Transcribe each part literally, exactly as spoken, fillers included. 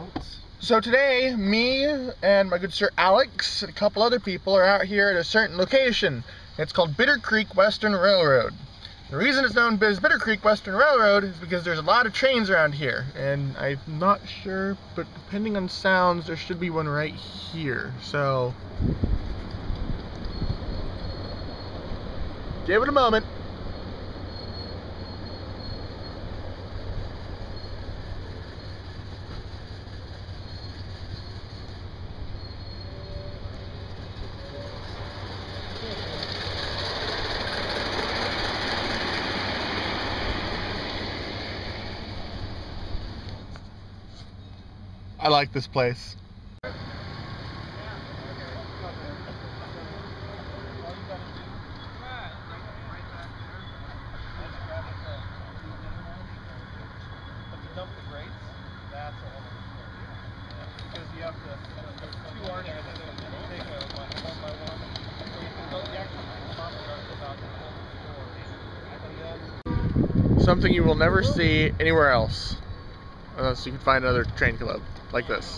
So today, me and my good sir Alex and a couple other people are out here at a certain location. It's called Bittercreek Western Railroad. The reason it's known as Bittercreek Western Railroad is because there's a lot of trains around here, and I'm not sure, but depending on sounds, there should be one right here. So, give it a moment. I like this place. Something you will never see anywhere else, unless you can find another train club like this.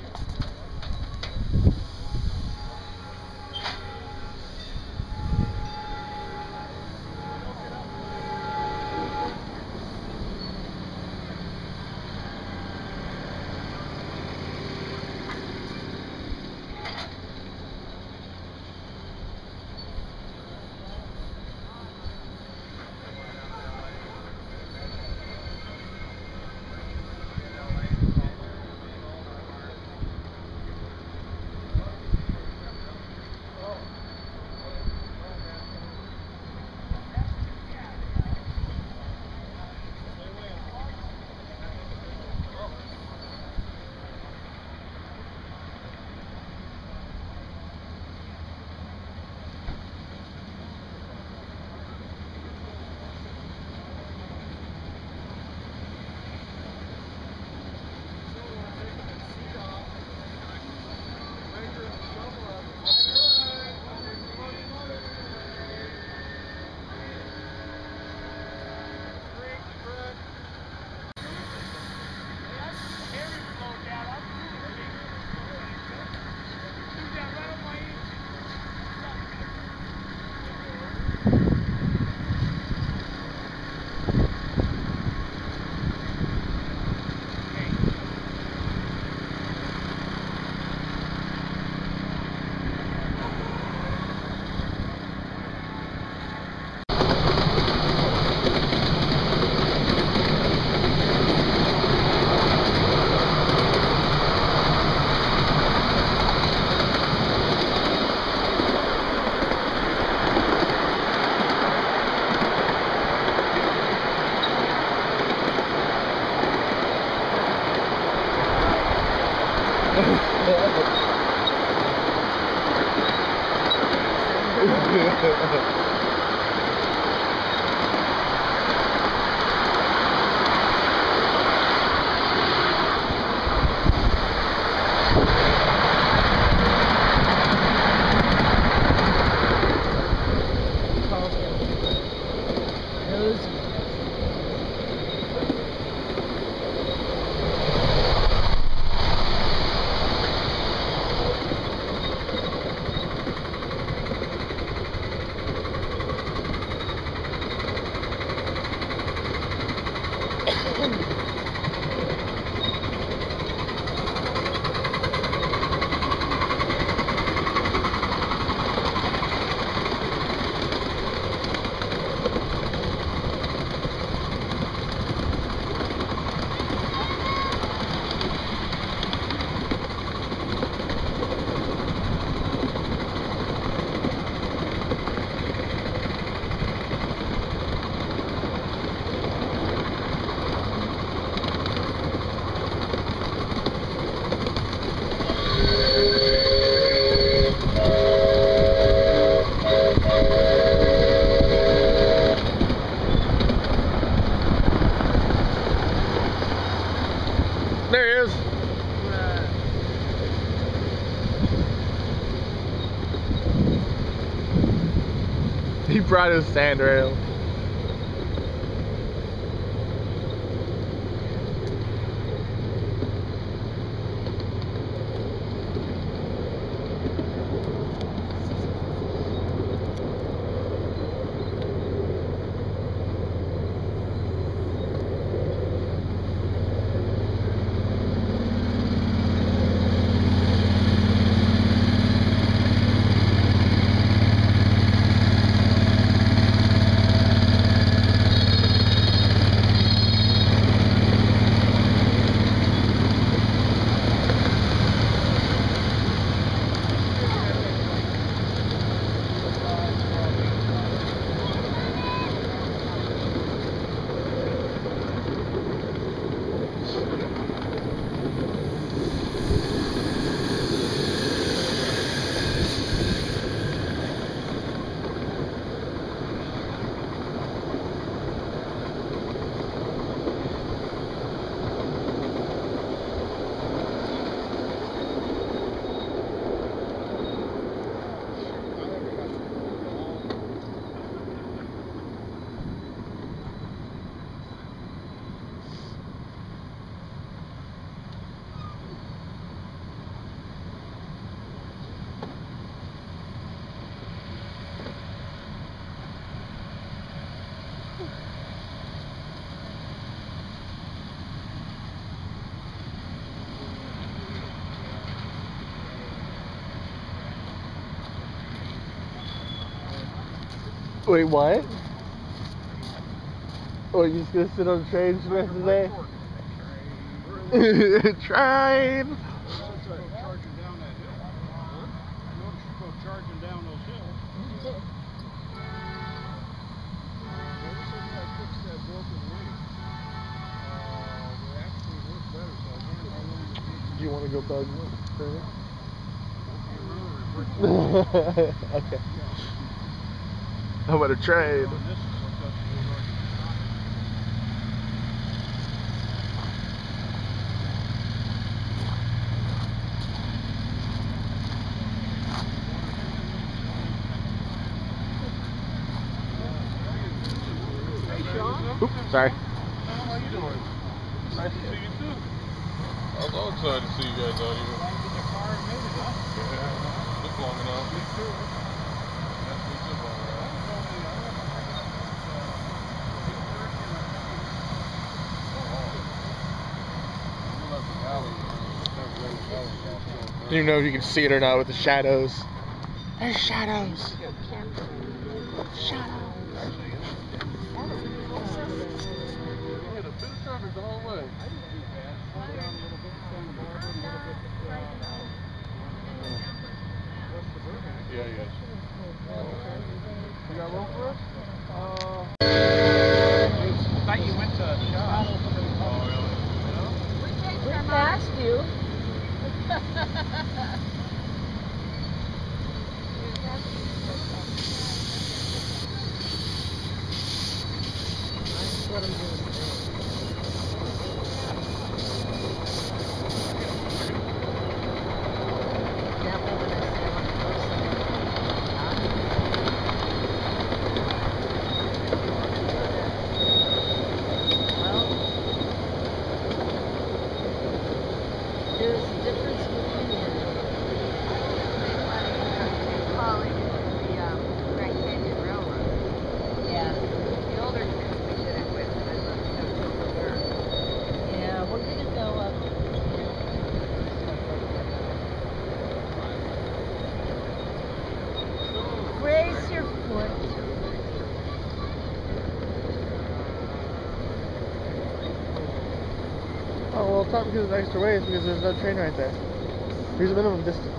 There he is. He brought his sand rail. Wait, what? Oh, you just gonna sit on the train for the rest of the day? Train! Charging down those hills. Ever since I fixed that broken link, uh, it actually worked better, so I wonder how long it would. Do you want to go bug further? Okay. How about a trade? Oops, sorry. How you doing? Nice to see you too. I was all excited to see you guys out here. Yeah, took long enough. Me too. That's me too, all right. I don't even know if you can see it or not with the shadows. There's shadows. Shadows. The whole way. Yeah, yeah. You got room for us? Uh, I thought you went to a shop. Oh, really? We passed you. That's what I'm doing. Raise your foot. Oh, well, it's not because it's extra way, it's because there's no train right there. Here's the minimum distance.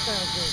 sounds good.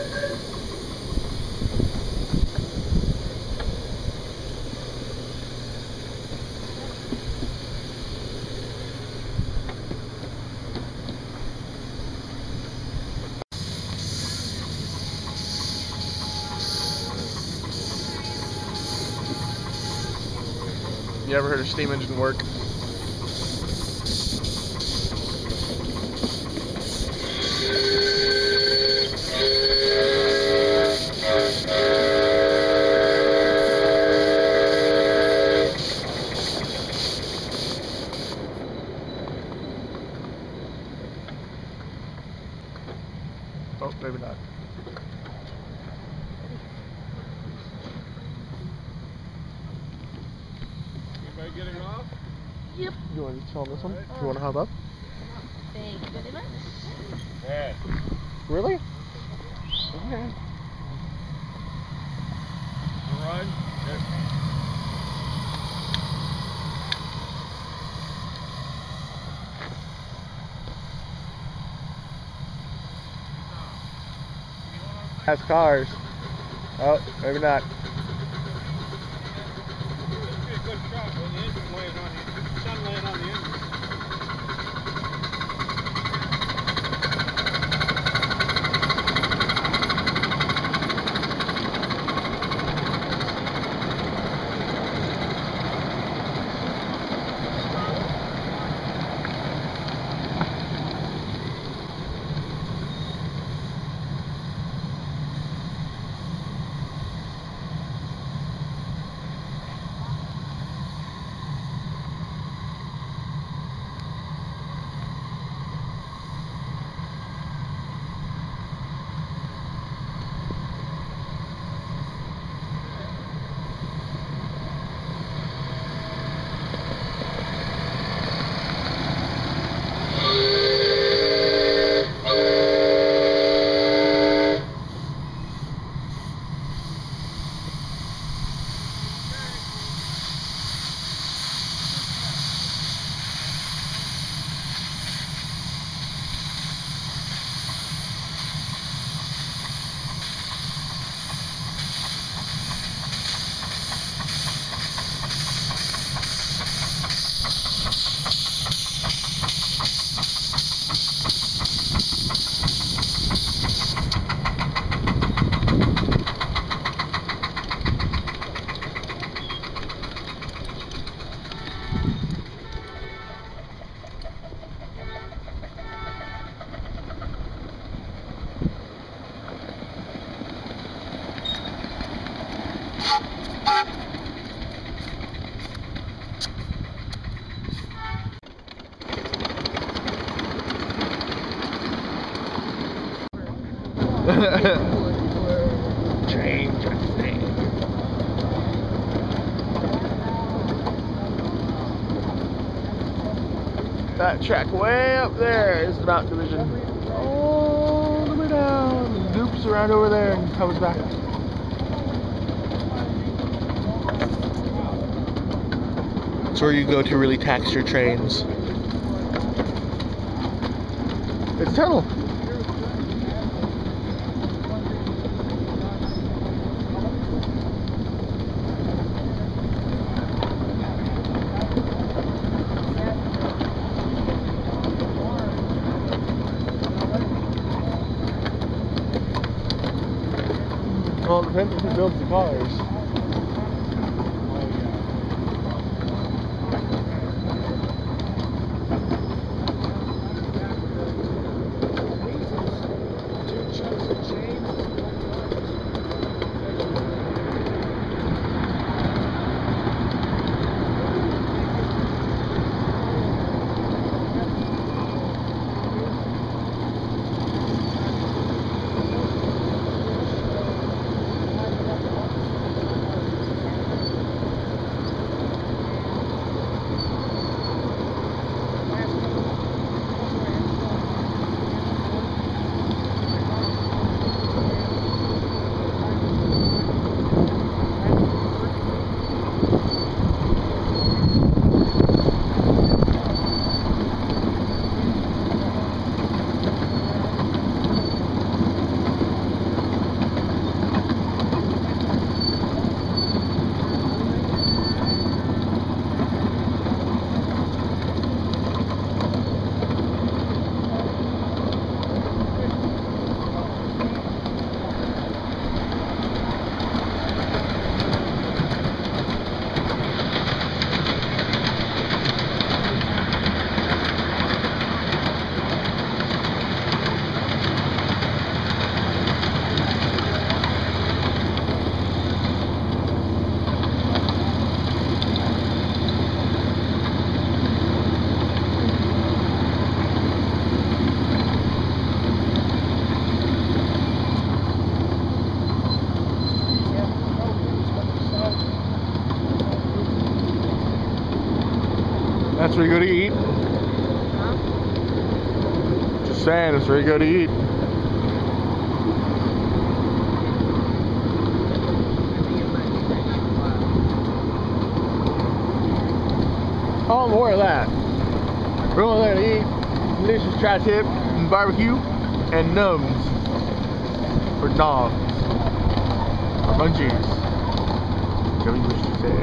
You ever heard of steam engine work? Oh, maybe not. Anybody getting off? Yep. You want to tell this one? Right. You want to hop up? Thank you very much. Yeah. Really? Okay. Run. Good. Has cars. Oh, maybe not. This would be a good shot with the engine laying on the sun laying on the engine. Train traffic. That track way up there is the mountain division. All the way down. Loops around over there and comes back. That's where you go to really tax your trains. It's a tunnel. Well, it depends on who builds the cars. very good to eat. Huh? Just saying, it's very good to eat. Oh, more of that. We're only there to eat delicious tri-tip and barbecue and nums. Or noms. Or munchies. Whichever you wish to say.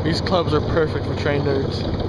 These clubs are perfect for train nerds.